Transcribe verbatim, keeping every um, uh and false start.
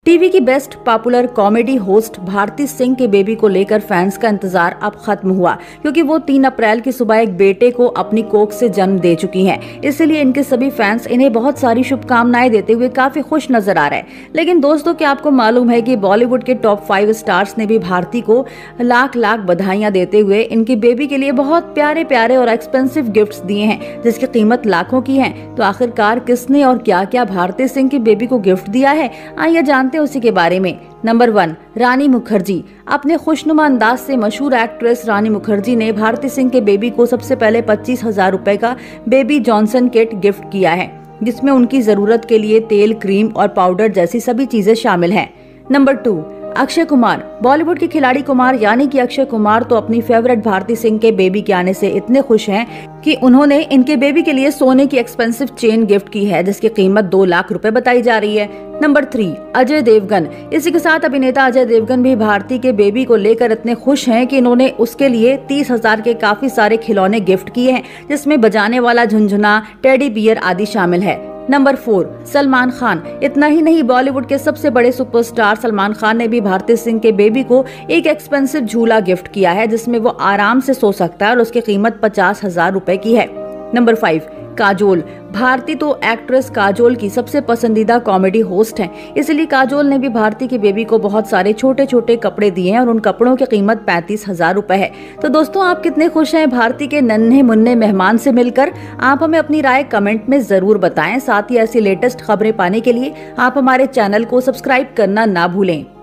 TV की best popular comedy host Bharti Singh के baby को लेकर फैंस का इंतजार अब खत्म हुआ, क्योंकि वो तीन अप्रैल की सुबह एक बेटे को अपनी कोख से जन्म दे चुकी हैं। इसलिए इनके सभी फैंस इन्हें बहुत सारी शुभकामनाएं देते हुए काफी खुश नजर आ रहे हैं। लेकिन दोस्तों, क्या आपको मालूम है कि बॉलीवुड के टॉप फाइव स्टार्स ने भी भारती को लाख लाख बधाइयां देते हुए इनके बेबी के लिए बहुत प्यारे प्यारे और एक्सपेंसिव गिफ्ट्स दिए हैं, जिसकी कीमत लाखों की है। तो आखिरकार किसने और क्या क्या भारती सिंह के बेबी को गिफ्ट दिया है, आइए जानते हैं उसी के बारे में। Number one, Rani Mukherjee. अपने खुशनुमा अंदाज से मशहूर एक्ट्रेस रानी मुखर्जी ने भारती सिंह के बेबी को सबसे पहले पच्चीस हजार रुपए का बेबी जॉनसन किट गिफ्ट किया है, जिसमें उनकी जरूरत के लिए तेल, क्रीम और पाउडर जैसी सभी चीजें शामिल हैं। Number two, Akshay Kumar. बॉलीवुड के खिलाड़ी कुमार यानी कि अक्षय कुमार तो अपनी फेवरेट भारती सिंह के बेबी के आने से इतने खुश हैं कि उन्होंने इनके बेबी के लिए सोने की एक्सपेंसिव चेन गिफ्ट की है, जिसकी कीमत दो लाख रुपए बताई जा रही है। Number three, Ajay Devgn. इसी के साथ अभिनेता अजय देवगन भी भारती के बेबी को लेकर इतने खुश हैं कि इन्होंने उसके लिए तीस हजार के काफी सारे खिलौने गिफ्ट किए हैं, जिसमें बजाने वाला झुनझुना, टेडी बियर आदि शामिल है। Number four, Salman Khan. इतना ही नहीं, बॉलीवुड के सबसे बड़े सुपरस्टार सलमान खान ने भी भारती सिंह के बेबी को एक एक्सपेंसिव झूला गिफ्ट किया है, जिसमें वो आराम से सो सकता है और उसकी कीमत पचास हजार रुपए की है। Number five, Kajol. भारती तो एक्ट्रेस काजोल की सबसे पसंदीदा कॉमेडी होस्ट हैं, इसलिए काजोल ने भी भारती के बेबी को बहुत सारे छोटे छोटे कपड़े दिए हैं और उन कपड़ों की कीमत पैंतीस हजार रुपए है। तो दोस्तों, आप कितने खुश हैं भारती के नन्हे मुन्ने मेहमान से मिलकर? आप हमें अपनी राय कमेंट में जरूर बताएं। साथ ही ऐसी लेटेस्ट खबरें पाने के लिए आप हमारे चैनल को सब्सक्राइब करना ना भूलें।